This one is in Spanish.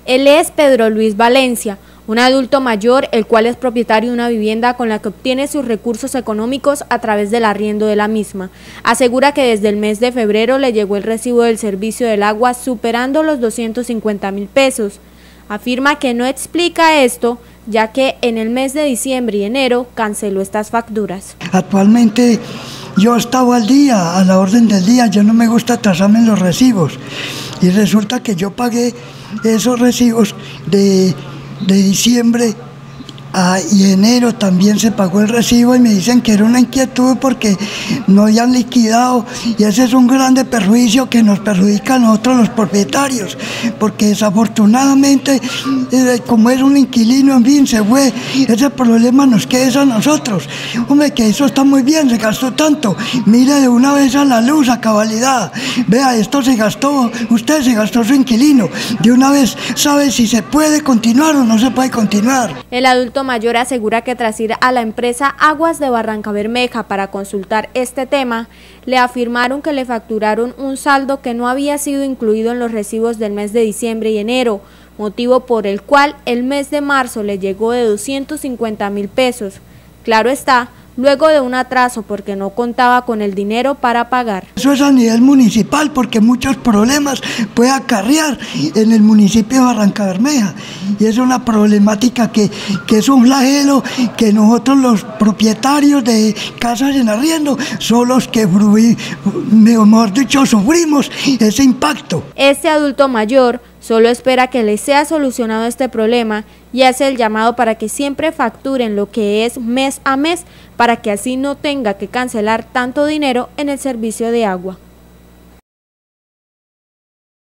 Él es Pedro Luis Valencia, un adulto mayor, el cual es propietario de una vivienda con la que obtiene sus recursos económicos a través del arriendo de la misma. Asegura que desde el mes de febrero le llegó el recibo del servicio del agua superando los 250.000 pesos. Afirma que no explica esto, ya que en el mes de diciembre y enero canceló estas facturas. Actualmente yo estaba al día, a la orden del día, yo no me gusta atrasarme en los recibos. Y resulta que yo pagué esos recibos de diciembre y enero también se pagó el recibo y me dicen que era una inquietud porque no habían liquidado, y ese es un grande perjuicio que nos perjudica a nosotros los propietarios, porque desafortunadamente como es un inquilino, en fin, se fue, ese problema nos queda a nosotros. Hombre, que eso está muy bien, se gastó tanto, mire de una vez a la luz, a cabalidad, vea, esto se gastó, usted se gastó su inquilino, de una vez sabe si se puede continuar o no se puede continuar. El adulto mayor asegura que tras ir a la empresa Aguas de Barrancabermeja para consultar este tema, le afirmaron que le facturaron un saldo que no había sido incluido en los recibos del mes de diciembre y enero, motivo por el cual el mes de marzo le llegó de 250.000 pesos. Claro está, luego de un atraso porque no contaba con el dinero para pagar. Eso es a nivel municipal, porque muchos problemas puede acarrear en el municipio de Barrancabermeja, y es una problemática que es un flagelo que nosotros los propietarios de casas en arriendo son los que, mejor dicho, sufrimos ese impacto. Este adulto mayor solo espera que le sea solucionado este problema y hace el llamado para que siempre facturen lo que es mes a mes, para que así no tenga que cancelar tanto dinero en el servicio de agua.